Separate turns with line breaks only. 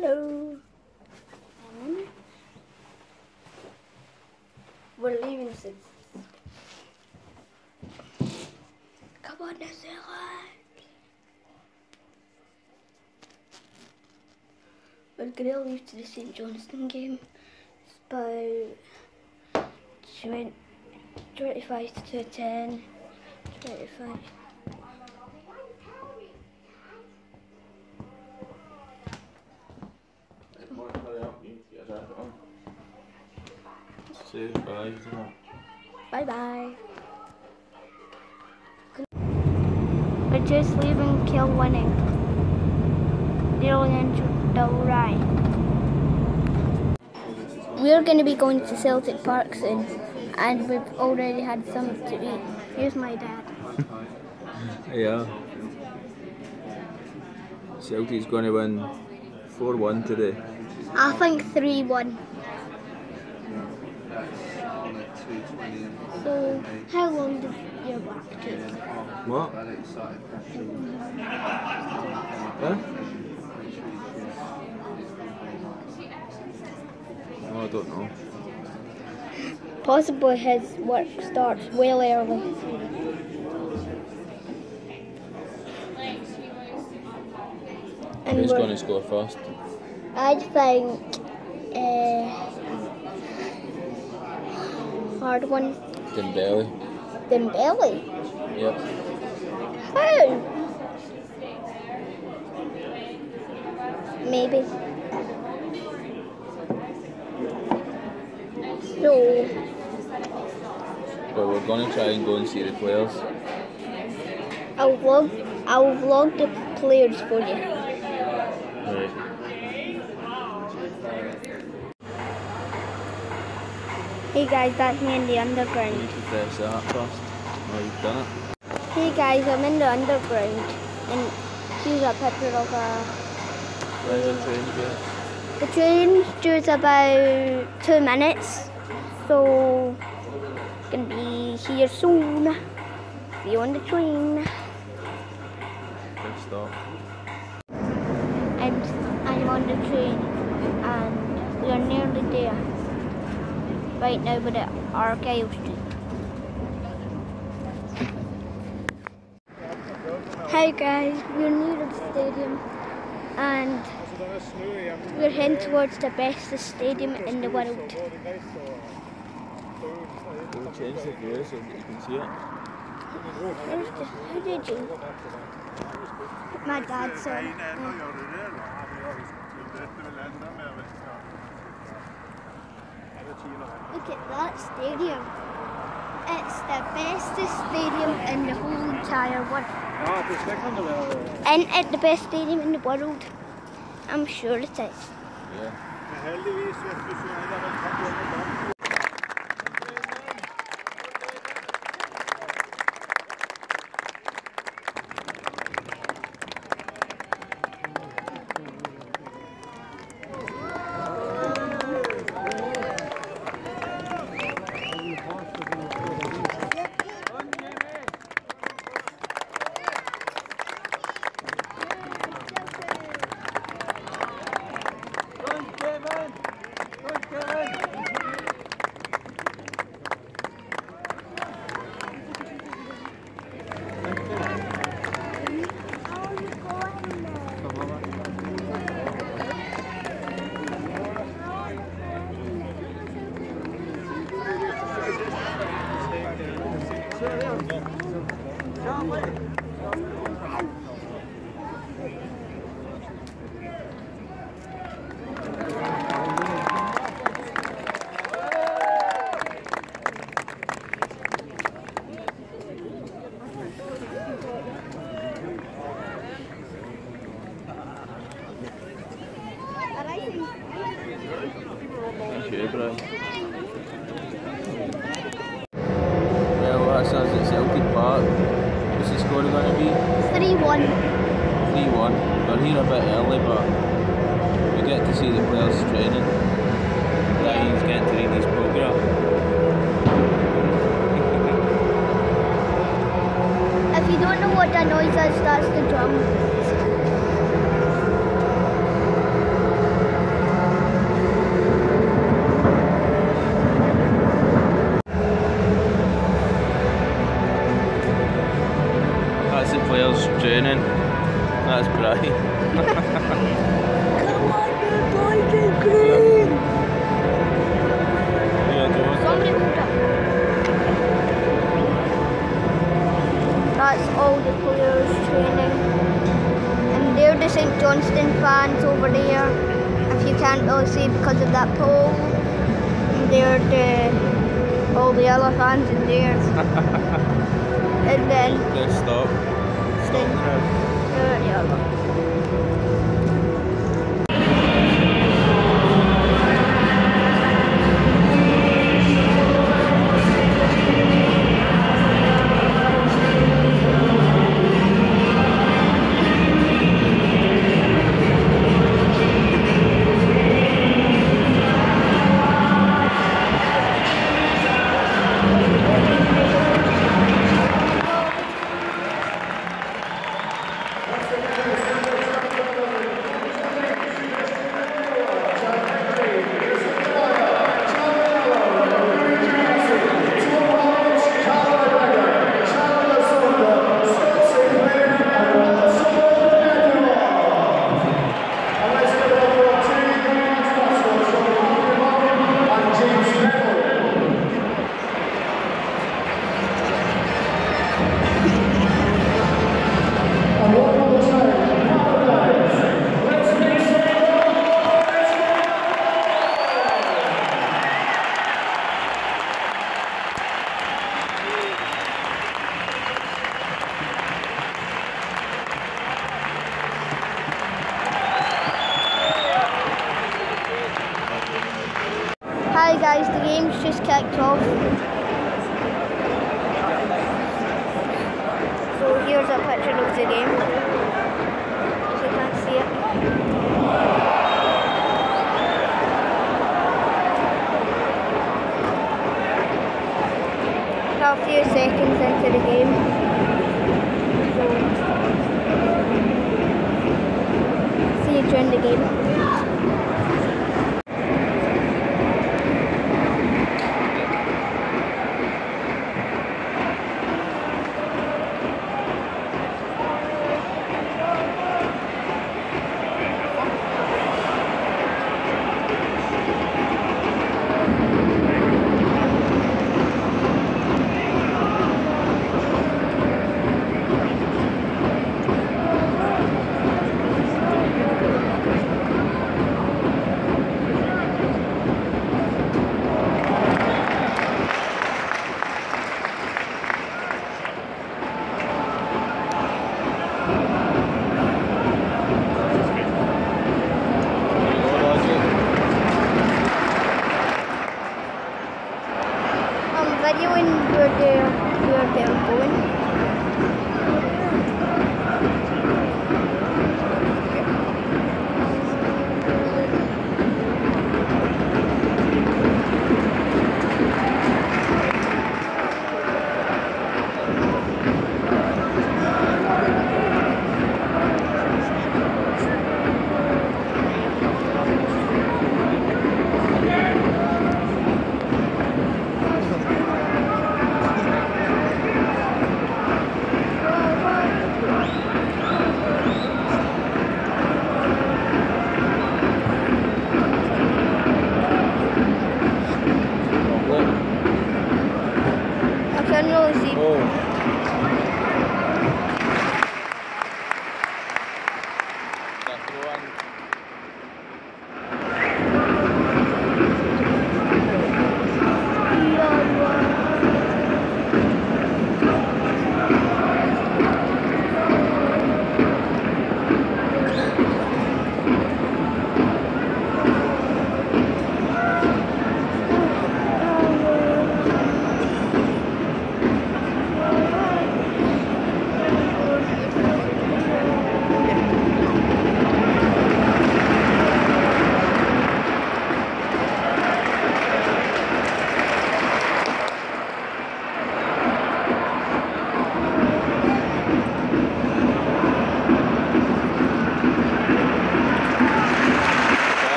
Hello. We're leaving soon. Come on, Nazilla. We're gonna leave to the St Johnstone game. It's about 25 to 10. 25.
Say bye.
Bye bye. We're just leaving Kilwinning. Nearly into Dalry. We're going to be going to Celtic Park soon, and we've already had something to eat. Here's my dad.
Yeah. Celtic's going to win 4-1 today.
I think 3-1. So, how long did your back take?
What? Huh? Oh, I don't know.
Possibly his work starts well early. And
Who's going to score first?
I think hard one.
Dembele.
Dembele?
Yep.
How? Maybe. So,
But we're going to try and go and see the players.
I'll vlog the players for you.
Right.
Hey guys, that's me in the underground.
You need to press that first. Oh, you've done it.
Hey guys, I'm in the underground, and here's a picture of a...
Where's the train again?
The train's due about 2 minutes, so gonna be here soon. See you on the train.
Good stop.
I'm on the train, and we're nearly there. Right now we're at Argyle Street. Hi guys, we're near the stadium, and we're heading towards the best stadium in the world.
We'll change the view so that you can see it.
Who did you? My dad saw it. Look at that stadium. It's the best stadium in the whole entire world. Isn't it the best stadium in the world? I'm sure it is.
Yeah. Well, that's us at Celtic Park. What's the score going to be?
3-1.
3-1. We're here a bit early, but we get to see the players training. Ryan's getting to read his programme.
If you don't know what that noise is, that's the drum. on, good boys in green!
Yeah, Joe.
Somebody hold up. That's all the players training. And they're the St Johnstone fans over there. If you can't really see because of that pole. And they're all the other fans in there. And then
Let's stop. Stop now.
the other. Hi guys, the game's just kicked off. So here's a picture of the game. If you can't see it. Now a few seconds into the game. So see you during the game.